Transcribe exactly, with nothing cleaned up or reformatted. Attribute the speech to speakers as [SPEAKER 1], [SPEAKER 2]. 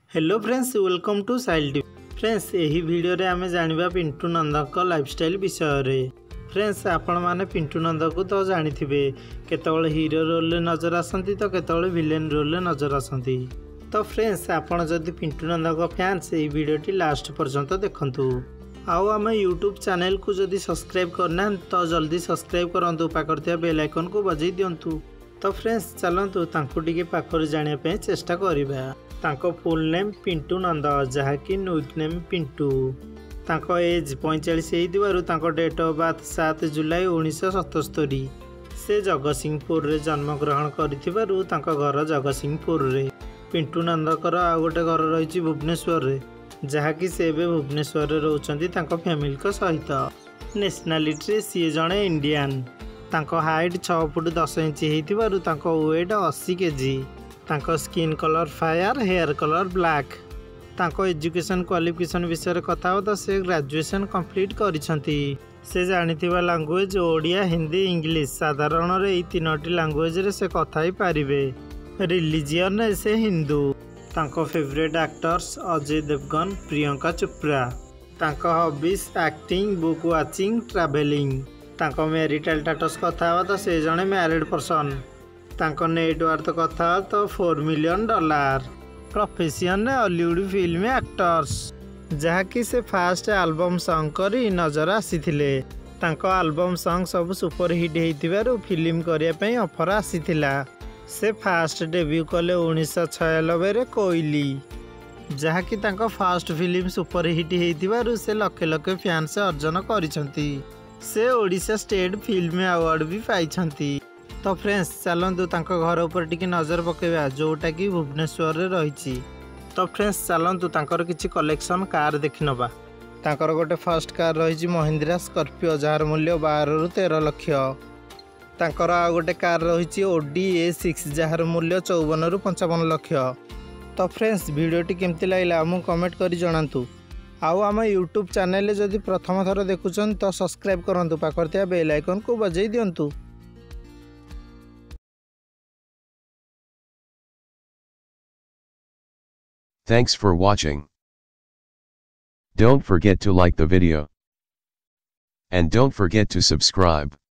[SPEAKER 1] Hello friends, welcome to Sail TV. Friends, यही video रे आमे जानिबा पिंटू नंद लाइफस्टाइल विषय रे। फ्रेंड्स, आपण माने पिंटू नंद को तो जानिथिबे, केतବେଳେ हीरो रोल रे नजर आसंती तो केतବେଳେ विलेन रोल रे नजर आसंती। तो फ्रेंड्स, आपण जदि पिंटू नंद को फैंस एही वीडियोटी लास्ट पर्यंत देखंतु। आउ आम यूट्यूब चैनल को जदि सब्सक्राइब करना तो जल्दी सब्सक्राइब करंतु, पाखरथिया बेल आइकन को बजाई दियंतु। तो फ्रेंड्स, चलंतु तांको टिके पाखर जानिया पे चेष्टा करिबा। तांको फुल नेम पिंटू नंद, जहाँकि नुक नेम पिंटू। तांको एज पैंतालीस होइदिबारु तांको डेट ऑफ बर्थ सात जुलाई उन्नीस सतस्तरी। से जगतसिंहपुर रे जन्म ग्रहण करिथिबारु तांको घर जगतसिंहपुर रे। पिंटू नंदकर आ गोटे घर रही भुवनेश्वर रे, जहाँकि से भुवनेश्वर रे रहउचंती तांको फैमिली को सहित। नेशनलिटी रे सी जणे इंडियन। तांको हाइट छह फुट दस इंच होइथिबारु तांको वेट अस्सी केजी। तांको skin colour fair, hair colour black. तांको एजुकेशन क्वालिफिकेशन विषय कथा हो तो से ग्रेजुएशन कंप्लीट करिसंती। से जानिथिबा लैंग्वेज ओडिया, हिंदी, इंग्लिश। साधारण रे ई तीनोटी लैंग्वेज रे से कथा ही पारिबे। रिलीजियन रे से हिंदू। तांको फेवरेट एक्टर्स अजय देवगन, प्रियंका चोपड़ा। तांको hobbies acting, book watching, travelling. तांको मैरिटल स्टेटस कथा हो तो से जणे मैरिड पर्सन। तांको नेटवर्थ कथा तो four million dollar. Profession Hollywood film actors, जहाँकि से फास्ट एल्बम सॉन्ग करी नजर आसीथिले। तांको एल्बम सॉन्ग सब सुपर हिट होइतिबारु फिल्म करिया पई ऑफर आसीथिला। से फास्ट डेब्यू कले उन्नीस छियानवे रे कोइली, जहाँकि तांको फास्ट फिल्म सुपर हिट होइतिबारु से लखे लखे फैंस अर्जन करिसंती। से ओडिशा स्टेट फिल्म अवार्ड भी पाइछंती। तो फ्रेंड्स, चलतु तांको घर ऊपर टिके नजर पकेबा, जोटा कि भुवनेश्वर रे रही। तो फ्रेंड्स, चलतु तांकर किछि कलेक्शन कार देखि नबा। तांकर गोटे फर्स्ट कार रही महिंद्रा स्कॉर्पियो, जार मूल्य बारह रु तेरह लक्ष। तांकर आ गोटे कार रही ओडी ए सिक्स, जार मूल्य चौवन रु पंचावन लक्ष। तो फ्रेंड्स, वीडियोटी केमती लागला हमू कमेंट करी जणांतु। आउ आम यूट्यूब चैनल जदि प्रथम थर देखुछन तो सब्सक्राइब करंतु, पाखरथिया बेल आइकन को बजाई दियंतु।
[SPEAKER 2] Thanks for watching. Don't forget to like the video. And don't forget to subscribe.